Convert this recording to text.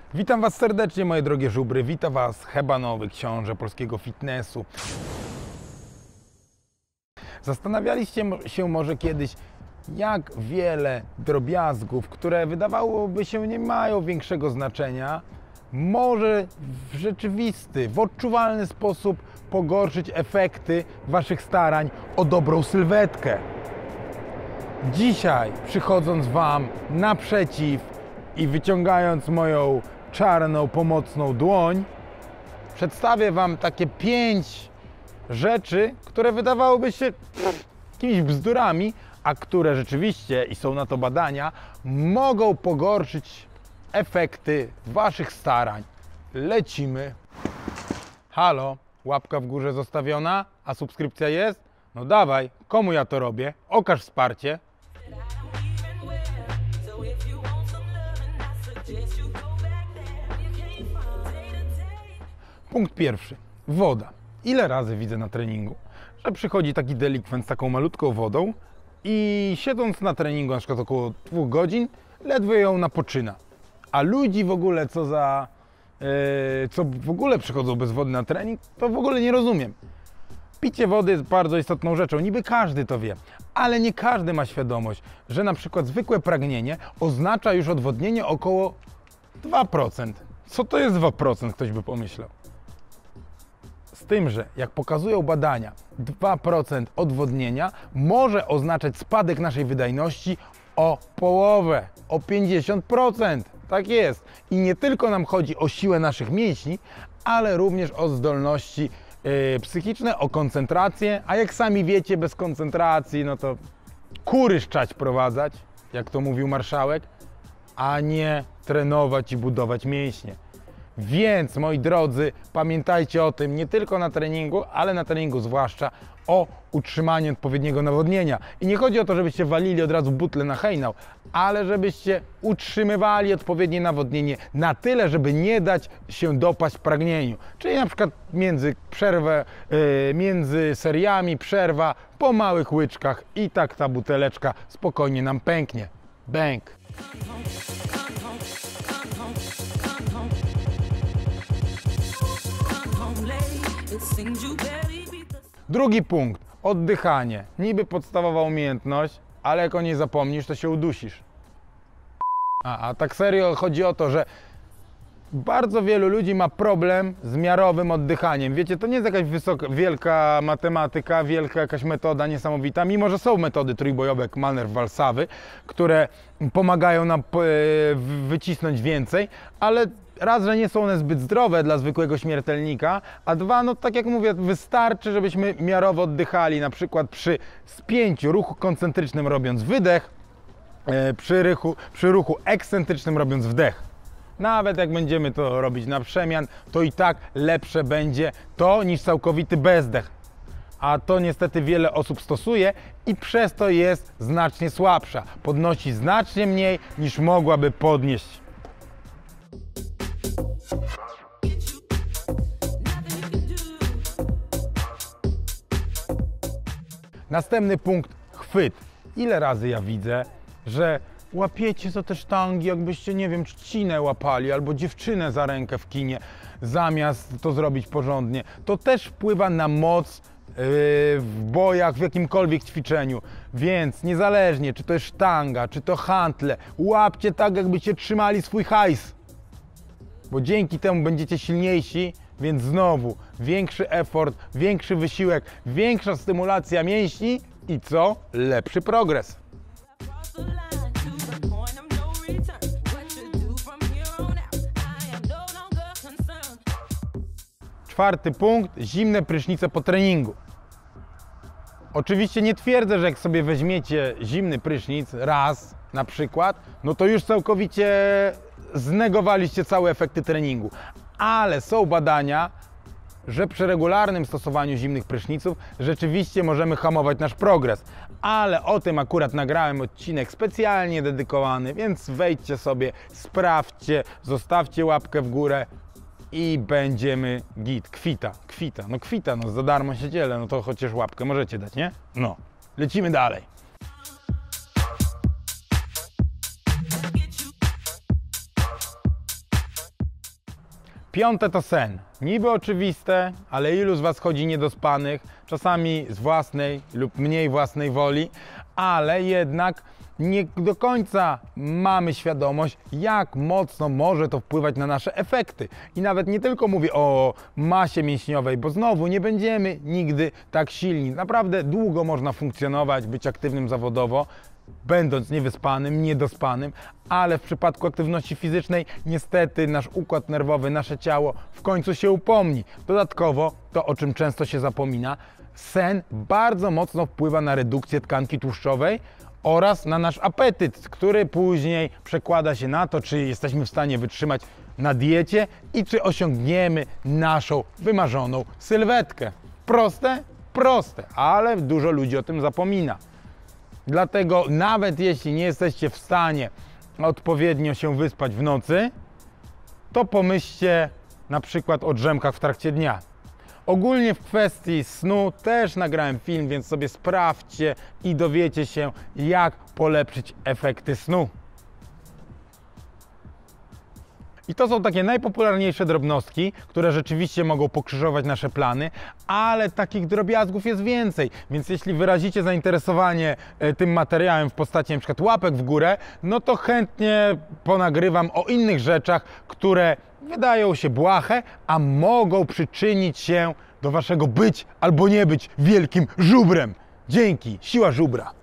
Witam Was serdecznie, moje drogie żubry. Witam Was hebanowy książę polskiego fitnessu. Zastanawialiście się może kiedyś, jak wiele drobiazgów, które wydawałoby się nie mają większego znaczenia, może w rzeczywisty, w odczuwalny sposób pogorszyć efekty Waszych starań o dobrą sylwetkę. Dzisiaj, przychodząc Wam naprzeciw i wyciągając moją czarną, pomocną dłoń, przedstawię Wam takie 5 rzeczy, które wydawałyby się jakimiś bzdurami, a które rzeczywiście, i są na to badania, mogą pogorszyć efekty Waszych starań. Lecimy. Halo, łapka w górze zostawiona, a subskrypcja jest? No dawaj, komu ja to robię? Okaż wsparcie. Punkt pierwszy. Woda. Ile razy widzę na treningu, że przychodzi taki delikwent z taką malutką wodą i siedząc na treningu na przykład około 2 godzin, ledwo ją napoczyna. A ludzi w ogóle, co w ogóle przychodzą bez wody na trening, to w ogóle nie rozumiem. Picie wody jest bardzo istotną rzeczą, niby każdy to wie, ale nie każdy ma świadomość, że na przykład zwykłe pragnienie oznacza już odwodnienie około 2%. Co to jest 2%, ktoś by pomyślał. Z tym, że jak pokazują badania, 2% odwodnienia może oznaczać spadek naszej wydajności o połowę, o 50%. Tak jest. I nie tylko nam chodzi o siłę naszych mięśni, ale również o zdolności psychiczne, o koncentrację, a jak sami wiecie, bez koncentracji, no to kury szczać prowadzać, jak to mówił marszałek, a nie trenować i budować mięśnie. Więc, moi drodzy, pamiętajcie o tym nie tylko na treningu, ale na treningu zwłaszcza o utrzymaniu odpowiedniego nawodnienia. I nie chodzi o to, żebyście walili od razu butlę na hejnał, ale żebyście utrzymywali odpowiednie nawodnienie na tyle, żeby nie dać się dopaść pragnieniu. Czyli na przykład między seriami przerwa po małych łyczkach i tak ta buteleczka spokojnie nam pęknie. Bęk! Drugi punkt. Oddychanie. Niby podstawowa umiejętność, ale jak o niej zapomnisz, to się udusisz. A tak serio chodzi o to, że bardzo wielu ludzi ma problem z miarowym oddychaniem. Wiecie, to nie jest jakaś wielka matematyka, wielka jakaś metoda niesamowita, mimo że są metody trójbojowe, jak manewr walsawy, które pomagają nam wycisnąć więcej, ale raz, że nie są one zbyt zdrowe dla zwykłego śmiertelnika, a dwa, no tak jak mówię, wystarczy, żebyśmy miarowo oddychali, na przykład przy spięciu, ruchu koncentrycznym robiąc wydech, przy ruchu ekscentrycznym robiąc wdech. Nawet jak będziemy to robić na przemian, to i tak lepsze będzie to niż całkowity bezdech. A to niestety wiele osób stosuje i przez to jest znacznie słabsza. Podnosi znacznie mniej niż mogłaby podnieść. Następny punkt, chwyt. Ile razy ja widzę, że łapiecie za te sztangi, jakbyście, nie wiem, trzcinę łapali albo dziewczynę za rękę w kinie, zamiast to zrobić porządnie. To też wpływa na moc w bojach, w jakimkolwiek ćwiczeniu. Więc niezależnie, czy to jest sztanga, czy to hantle, łapcie tak, jakbyście trzymali swój hajs. Bo dzięki temu będziecie silniejsi, więc znowu większy effort, większy wysiłek, większa stymulacja mięśni i co? Lepszy progres. Czwarty punkt, zimne prysznice po treningu. Oczywiście nie twierdzę, że jak sobie weźmiecie zimny prysznic raz na przykład, no to już całkowicie znegowaliście całe efekty treningu. Ale są badania, że przy regularnym stosowaniu zimnych pryszniców rzeczywiście możemy hamować nasz progres. Ale o tym akurat nagrałem odcinek specjalnie dedykowany, więc wejdźcie sobie, sprawdźcie, zostawcie łapkę w górę i będziemy git. Kwita, no za darmo się dzielę, no to chociaż łapkę możecie dać, nie? No, lecimy dalej. Piąte to sen. Niby oczywiste, ale ilu z Was chodzi niedospanych, czasami z własnej lub mniej własnej woli, ale jednak nie do końca mamy świadomość, jak mocno może to wpływać na nasze efekty. I nawet nie tylko mówię o masie mięśniowej, bo znowu nie będziemy nigdy tak silni. Naprawdę długo można funkcjonować, być aktywnym zawodowo, będąc niewyspanym, niedospanym, ale w przypadku aktywności fizycznej niestety nasz układ nerwowy, nasze ciało w końcu się upomni. Dodatkowo, to o czym często się zapomina, sen bardzo mocno wpływa na redukcję tkanki tłuszczowej oraz na nasz apetyt, który później przekłada się na to, czy jesteśmy w stanie wytrzymać na diecie i czy osiągniemy naszą wymarzoną sylwetkę. Proste? Proste, ale dużo ludzi o tym zapomina. Dlatego nawet jeśli nie jesteście w stanie odpowiednio się wyspać w nocy, to pomyślcie na przykład o drzemkach w trakcie dnia. Ogólnie w kwestii snu też nagrałem film, więc sobie sprawdźcie i dowiecie się, jak polepszyć efekty snu. I to są takie najpopularniejsze drobnostki, które rzeczywiście mogą pokrzyżować nasze plany, ale takich drobiazgów jest więcej, więc jeśli wyrazicie zainteresowanie tym materiałem w postaci np. łapek w górę, no to chętnie ponagrywam o innych rzeczach, które wydają się błahe, a mogą przyczynić się do Waszego być albo nie być wielkim żubrem. Dzięki, siła żubra.